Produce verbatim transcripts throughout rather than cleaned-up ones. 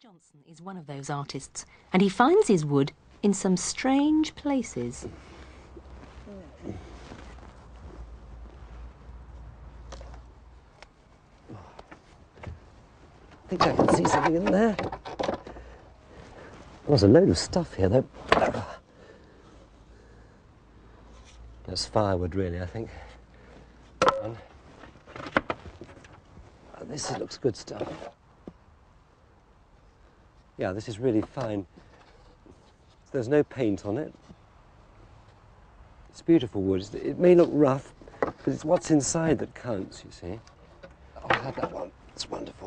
Johnson is one of those artists, and he finds his wood in some strange places. I think I can see something in there. There's a load of stuff here, though. That's firewood, really, I think. And this looks good stuff. Yeah, this is really fine. There's no paint on it. It's beautiful wood. It may look rough, but it's what's inside that counts, you see. I'll have that one. It's wonderful.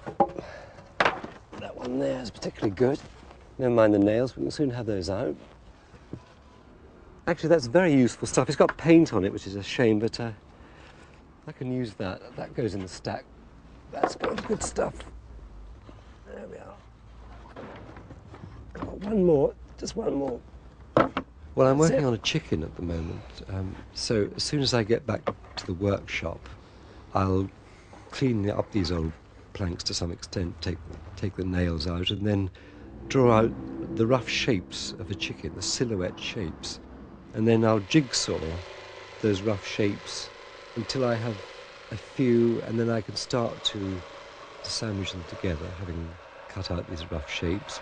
That one there is particularly good. Never mind the nails, we can soon have those out. Actually, that's very useful stuff. It's got paint on it, which is a shame, but uh, I can use that. That goes in the stack. That's good, good stuff. There we are. Oh, one more, just one more. Well, I'm working on a chicken at the moment, um, so as soon as I get back to the workshop, I'll clean up these old planks to some extent, take take the nails out, and then draw out the rough shapes of a chicken, the silhouette shapes, and then I'll jigsaw those rough shapes until I have a few, and then I can start to, to sandwich them together, having cut out these rough shapes.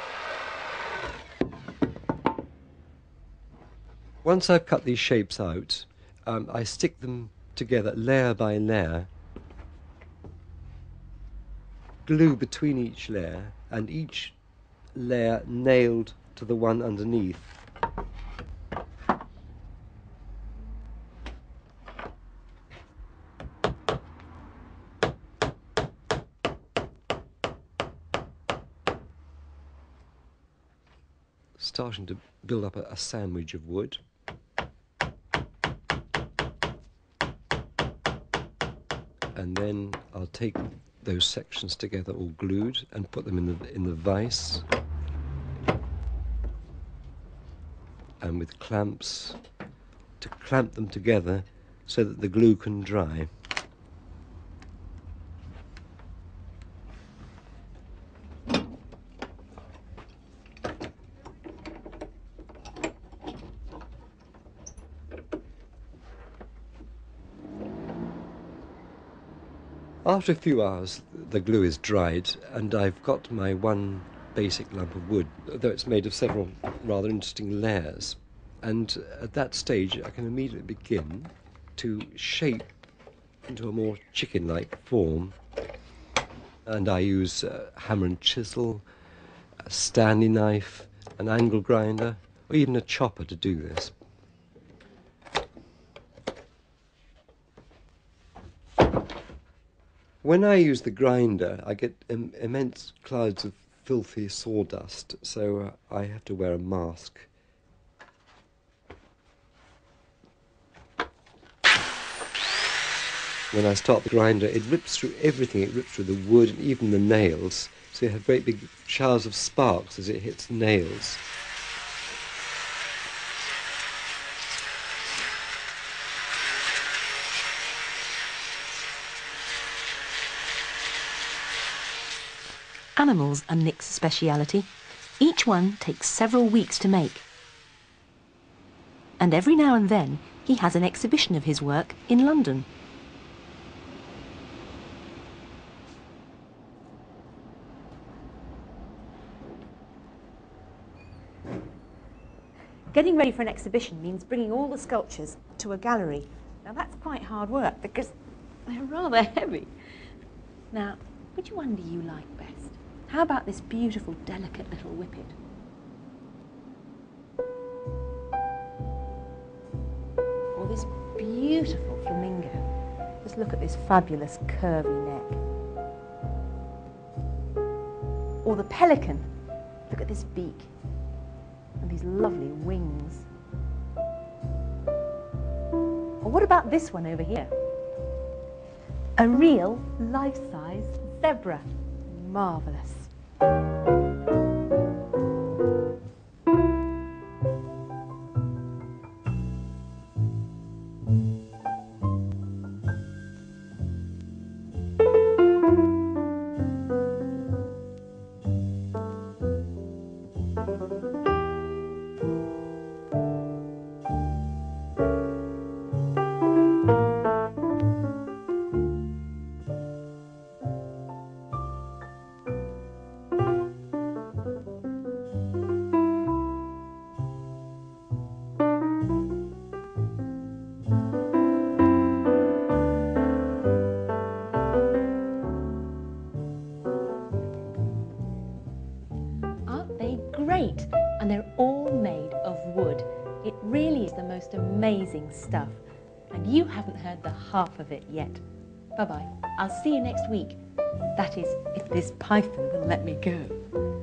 Once I've cut these shapes out, um, I stick them together layer by layer, glue between each layer, and each layer nailed to the one underneath. Starting to build up a, a sandwich of wood. And then I'll take those sections together, all glued, and put them in the in the vise, and with clamps to clamp them together so that the glue can dry. After a few hours, the glue is dried, and I've got my one basic lump of wood, though it's made of several rather interesting layers. And at that stage, I can immediately begin to shape into a more chicken-like form. And I use a hammer and chisel, a Stanley knife, an angle grinder, or even a chopper to do this. When I use the grinder, I get Im immense clouds of filthy sawdust, so uh, I have to wear a mask. When I start the grinder, it rips through everything. It rips through the wood and even the nails, so you have great big showers of sparks as it hits nails. Animals are Nick's speciality. Each one takes several weeks to make. And every now and then, he has an exhibition of his work in London. Getting ready for an exhibition means bringing all the sculptures to a gallery. Now that's quite hard work because they're rather heavy. Now, which one do you like best? How about this beautiful, delicate little whippet? Or this beautiful flamingo? Just look at this fabulous curvy neck. Or the pelican? Look at this beak and these lovely wings. Or what about this one over here? A real life-size zebra. Marvellous. great, and they're all made of wood. It really is the most amazing stuff, and you haven't heard the half of it yet. Bye-bye. I'll see you next week. That is, if this python will let me go.